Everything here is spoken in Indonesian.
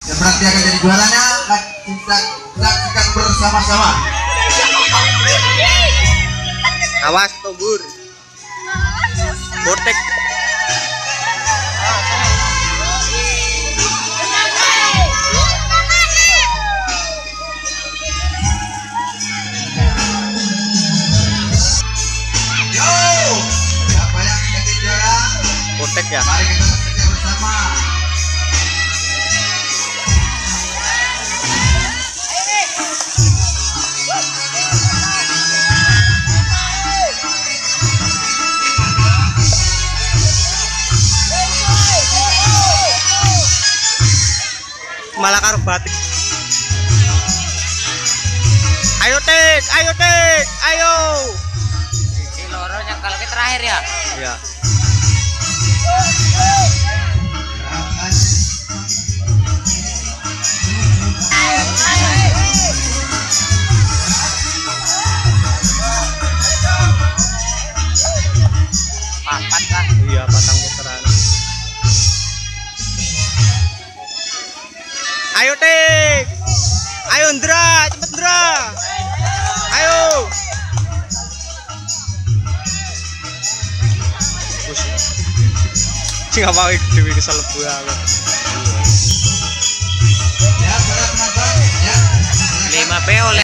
yang berarti akan jadi juaranya, kita saksikan bersama-sama. Awas tobur. Botek. Botek ya. Mari kita saksikan bersama. Malah karo batik. Ayo tek, ayo tek, ayo. Si loro nyakal ke terakhir ya. Ya. Papat lah. Iya, patang putaran. Ayo tek. Ayo Ndra, cepet Ndra. Ayo. Sing apa iki dhewe kesel banget. Ya, para penonton, ya. 5 oleh